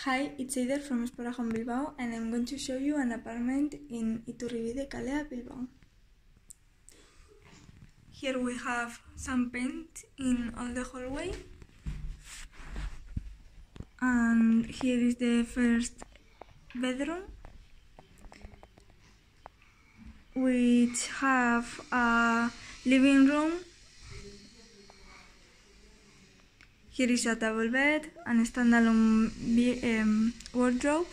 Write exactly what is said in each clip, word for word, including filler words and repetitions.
Hi, it's Eider from Sporahome Bilbao, and I'm going to show you an apartment in Iturribi de Calea, Bilbao. Here we have some paint in all the hallway, and here is the first bedroom, which have a living room. Here is a double bed and a standalone um, wardrobe,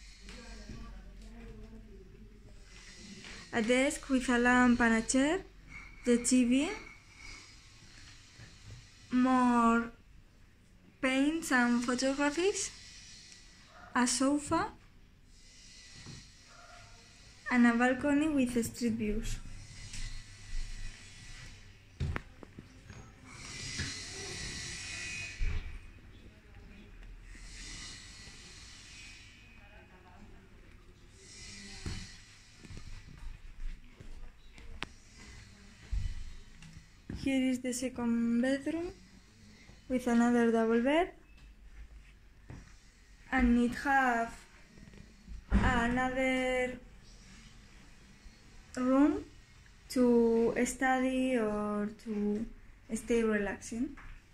a desk with a lamp and a chair, the T V, more paints and photographies, a sofa, and a balcony with street views. Here is the second bedroom with another double bed, and it have another room to study or to stay relaxing,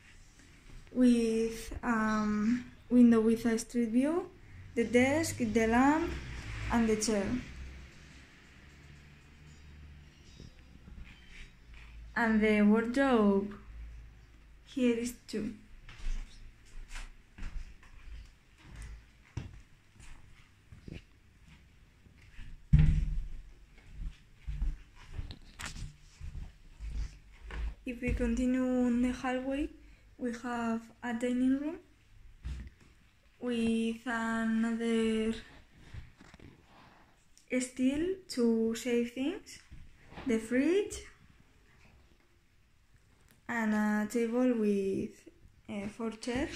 with um, window with a street view, the desk, the lamp, and the chair. And the wardrobe, here is two. If we continue in the hallway, we have a dining room with another steel to save things, the fridge, and a table with uh, four chairs.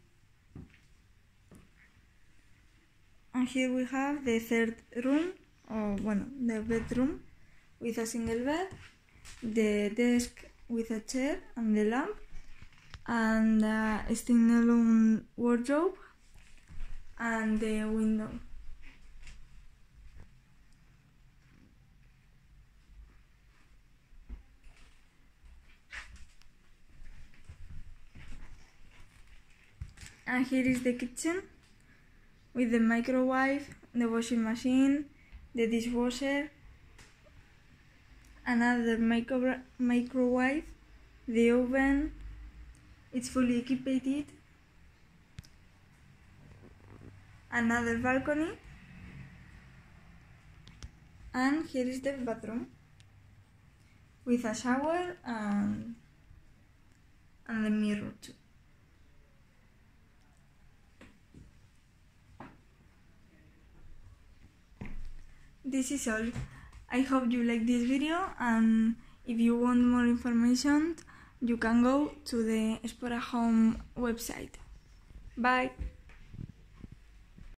And here we have the third room, or bueno, the bedroom, with a single bed, the desk with a chair and the lamp, and a standalone wardrobe, and the window. And here is the kitchen with the microwave, the washing machine, the dishwasher, another micro microwave, the oven. It's fully equipped. Another balcony, and here is the bathroom with a shower and and the mirror too. This is all. I hope you like this video, and if you want more information, you can go to the Sporahome website. Bye!